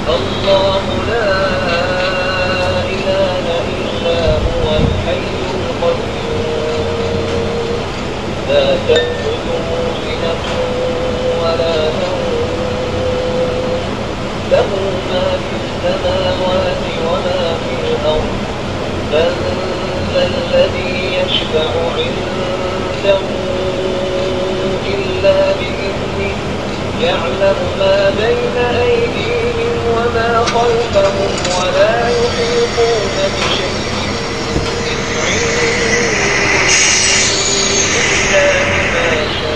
الله لا إله إلا هو الحي القيوم لا تأخذه سنة ولا نوم له ما في السماوات وما في الأرض من ذا الذي يشفع عنده إلا بإذنه يعلم ما بين أيديهم وما خلفهم ولا يحيطون بشيء من علمه إلا بما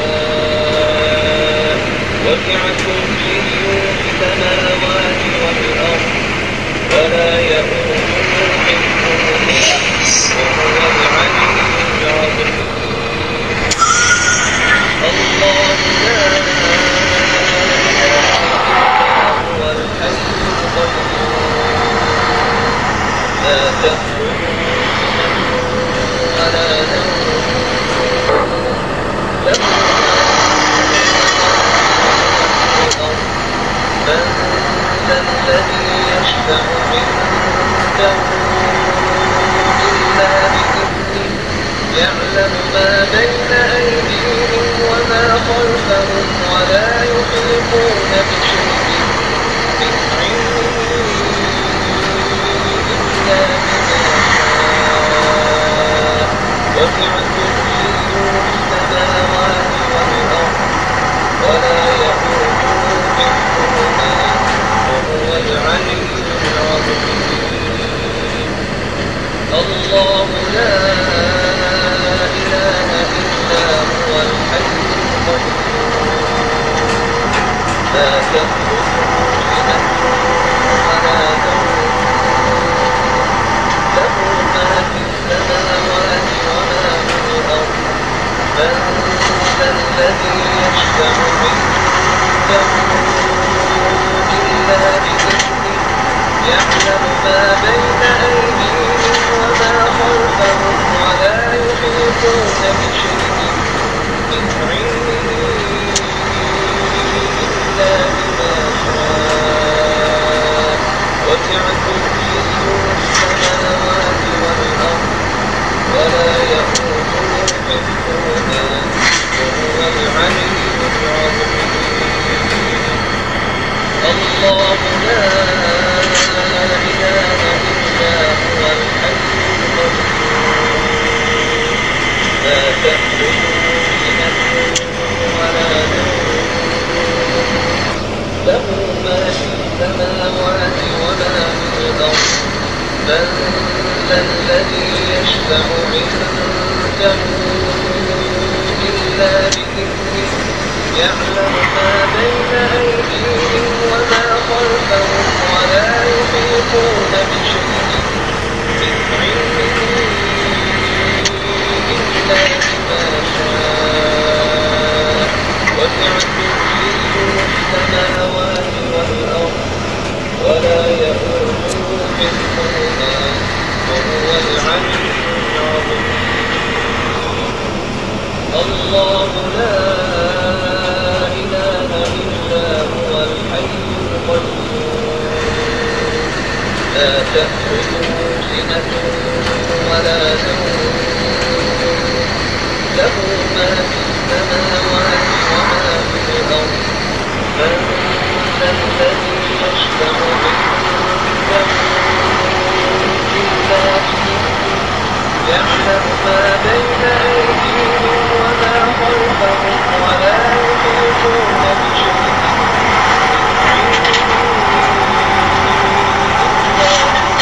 شاء وسع كرسيه السماوات والأرض ولا يئوده حفظهما وهو العلي العظيم الله لا لا تأخذه سنة ولا نوم له من ذا الذي يشفع عنده إلا بإذنه يعلم ما بين أيديهم وما خلفهم ولا يحيطون بشيء من علمه إلا بما شاء وسع كرسيه السماوات والأرض ولا يئوده حفظهما وهو العلي العظيم الله لا إله إلا هو الحي القيوم لا تأخذه سنة ولا نوم له ما في السماوات وما في الأرض من ذا الذي يشفع عنده إلا بإذنه يعلم ما بين أيديهم وما خلفهم ولا يحيطون بشيء من علمه إلا بما شاء وسع كرسيه السماوات والأرض ولا يئوده حفظهما وهو العلي العظيم الله لا إله إلا هو الحي القيوم لا تأخذه سنة ولا نوم له ما في السماوات وما في الأرض من ذا الذي يشفع عنده إلا بإذنه يعلم ما بين أيديهم وما خلفهم ولا يحيطون بشيء من علمه إلا بما شاء وسع كرسيه السماوات والأرض ولا يئوده حفظهما وهو العلي العظيم الله لا إله إلا هو الحي القيوم لا تأخذه سنة ولا نوم له ما في السماوات وما في الأرض من ذا الذي يشفع عنده إلا بإذنه يعلم ما بين أيديهم وما خلفهم ولا يحيطون بشيء من علمه إلا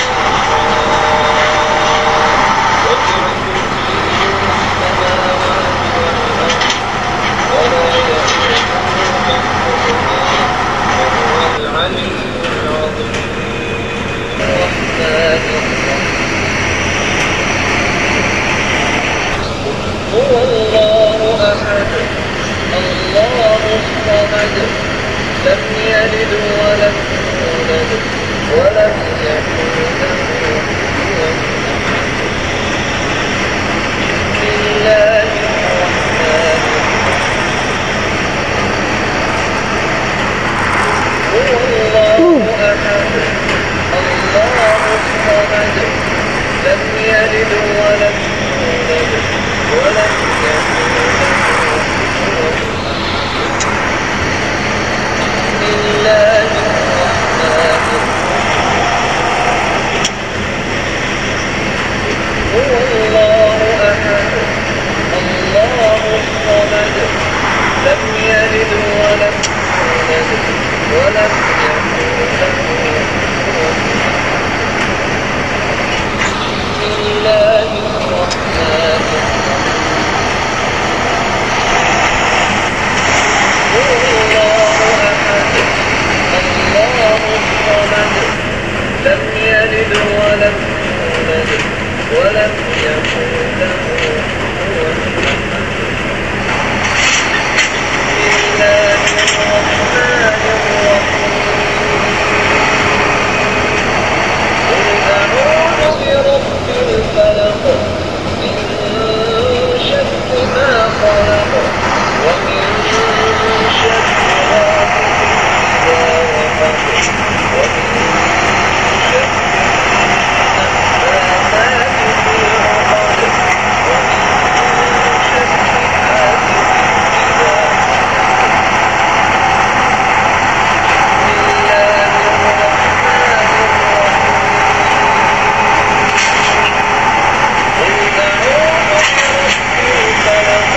بما شاء وسع كرسيه السماوات والأرض ولا يئوده حفظهما وهو العلي العظيم الرحمن الرحيم هو الله أحد الله الصمد لم يلد ولم يولد ولم يكن له كفوا أحد بسم الله الرحمن الرحيم هو الله أحد يلد ولم يولد ولم يكن له كفوا أحد. بسم الله الرحمن الرحيم. هو الله أحد الله الصمد لم يلد ولم يولد ولم يكن له كفوا أحد. بسم الله الرحمن الرحيم. هو الله أحد الله الصمد لم يلد ولم يولد ولم يكن له كفوا أحد. بسم الله الرحمن الرحيم. قل أعوذ برب الفلق من شر ما خلق ومن شر غاسق إذا وقب ومن شر النفاثات في العقد ومن شر حاسد إذا حسد. بسم الله الرحمن الرحيم. قل أعوذ برب الفلق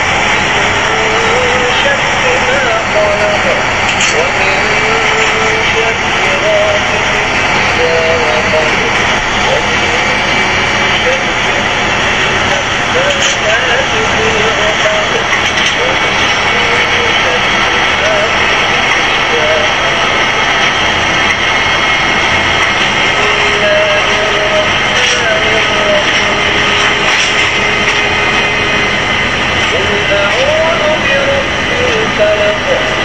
من شر ما خلق ومن شر غاسق إذا وقب ومن شر النفاثات في العقد ومن شر حاسد إذا حسد. بسم الله الرحمن الرحيم. قل أعوذ برب الفلق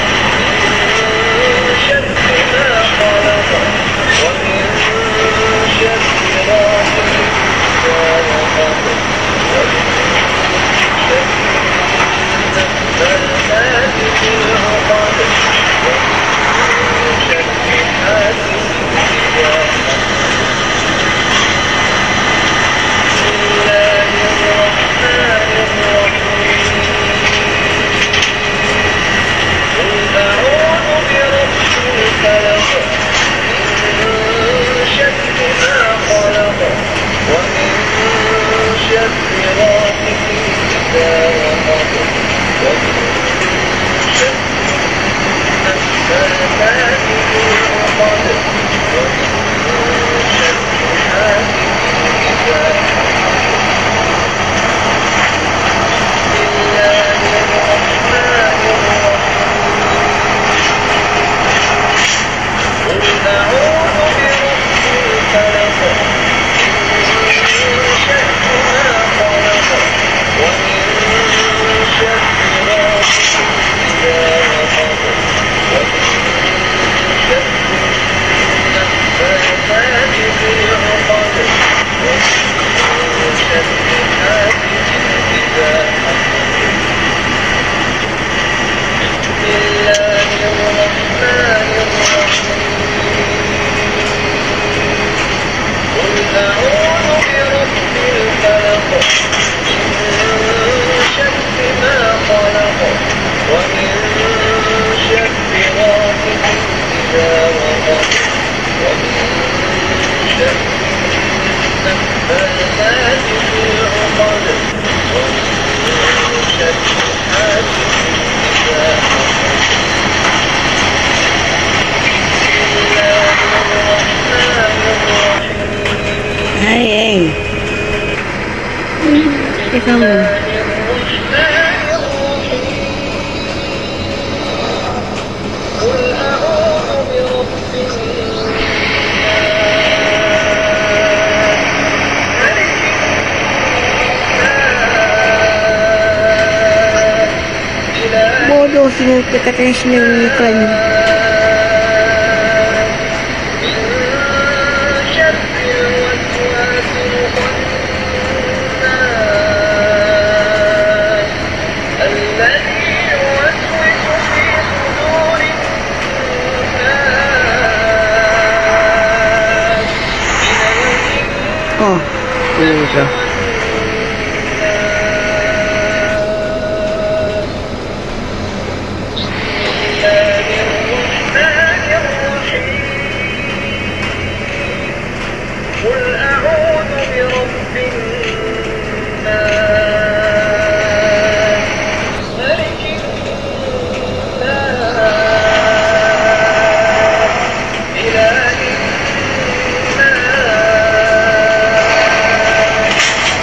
من شر ما خلق ومن شر غاسق إذا وقب ومن شر النفاثات في العقد ومن شر حاسد إذا حسد. بسم الله الرحمن الرحيم. قل أعوذ برب الفلق من شر ما خلق ومن شر غاسق إذا وقب ومن شر النفاثات في العقد ومن شر حاسد إذا حسد. بسم الله الرحمن الرحيم. قل أعوذ برب الفلق من شر ما خلق ومن شر غاسق إذا وقب ومن شر النفاثات في العقد ومن شر حاسد إذا حسد. بسم الله الرحمن الرحيم. قل أعوذ برب الفلق من شر ما خلق ومن شر غاسق إذا وقب ومن شر النفاثات في العقد ومن شر حاسد إذا حسد. بسم الله الرحمن الرحيم. بسم الله الرحمن الرحيم. قل أعوذ برب الناس ملك الناس إله Bodoh semua perkataan Islam ni kan. Oh. siya. قل أعوذ برب الناس ملك الناس إله الناس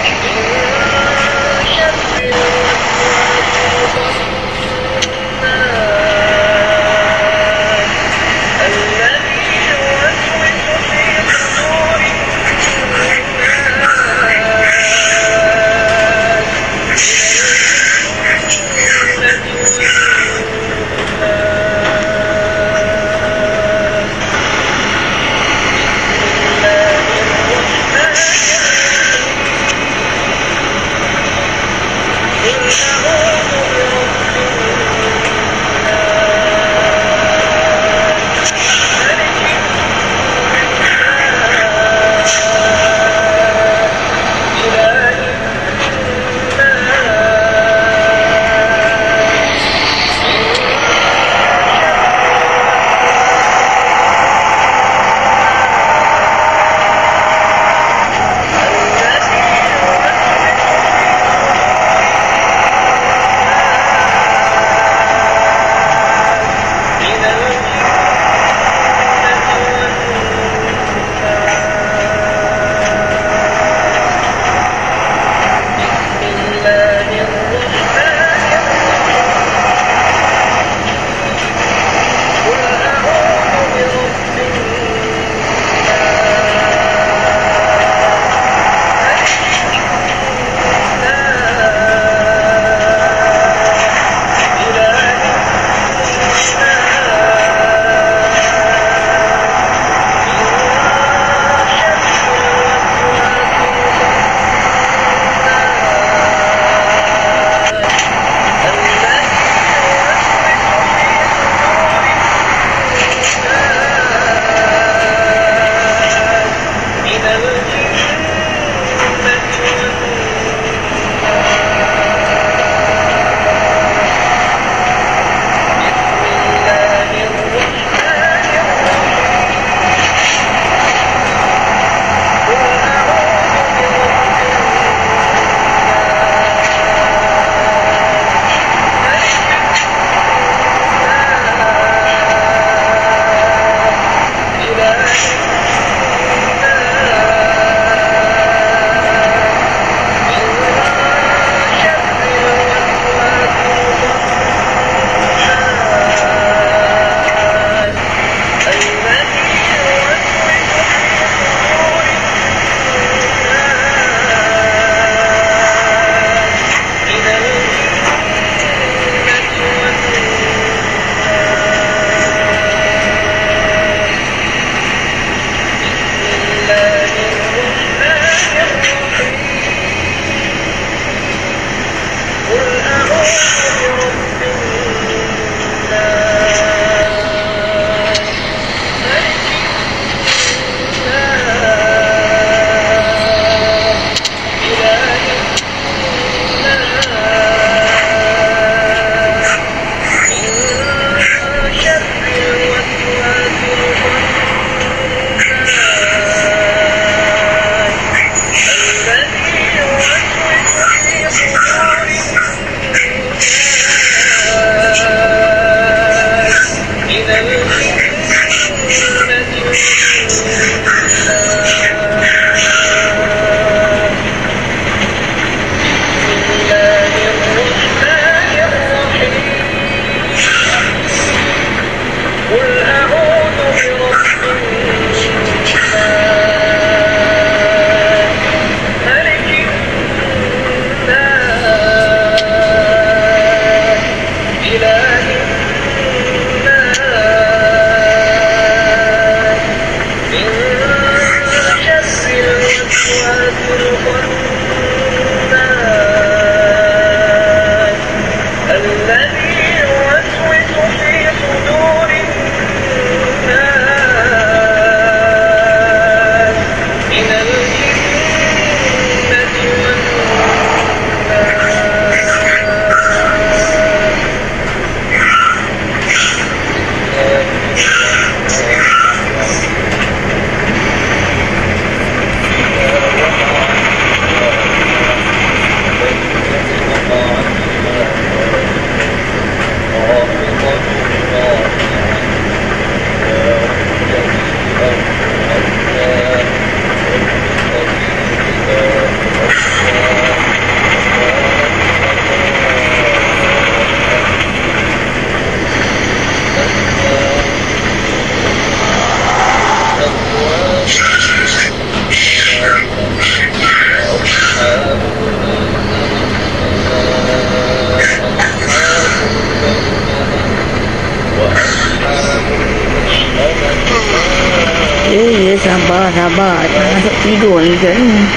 Ya sabar masuk tidur ni kan.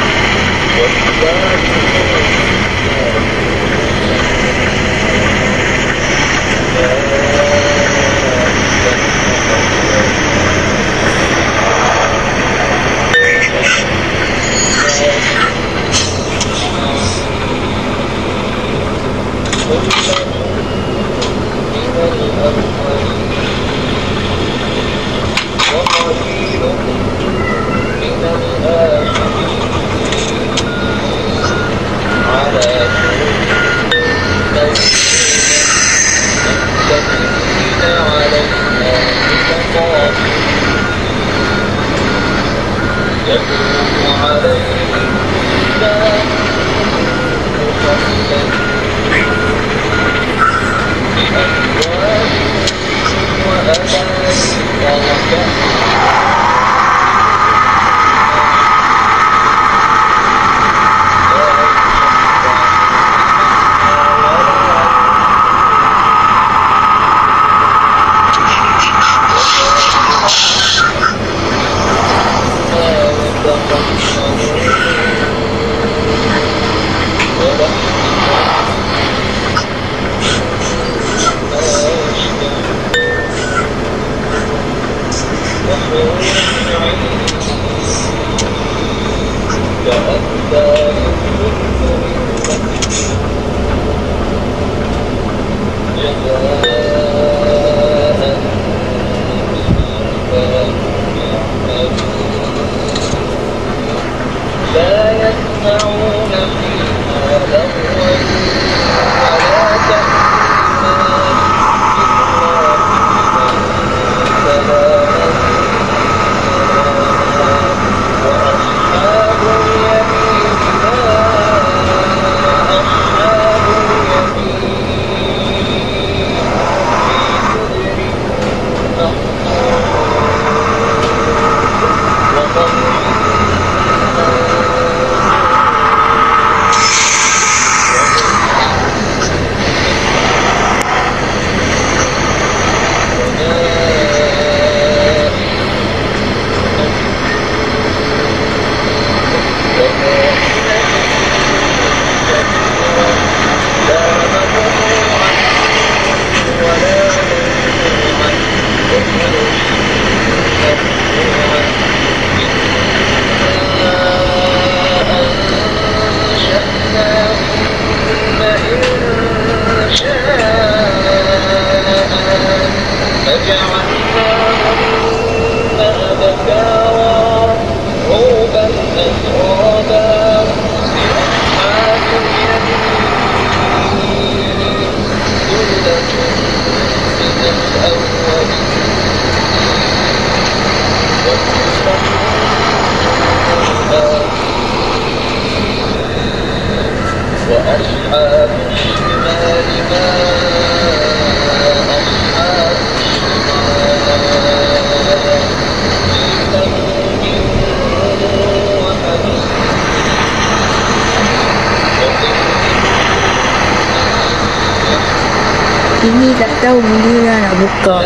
Ini tak tahu bila nak buka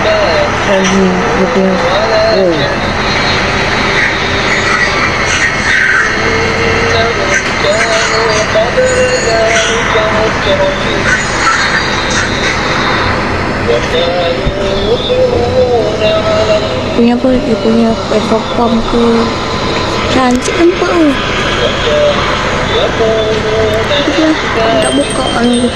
lagi dia punya. Oh. Punya apa? Dia punya petrol pump tu cantik nampak tu. Tak buka lagi.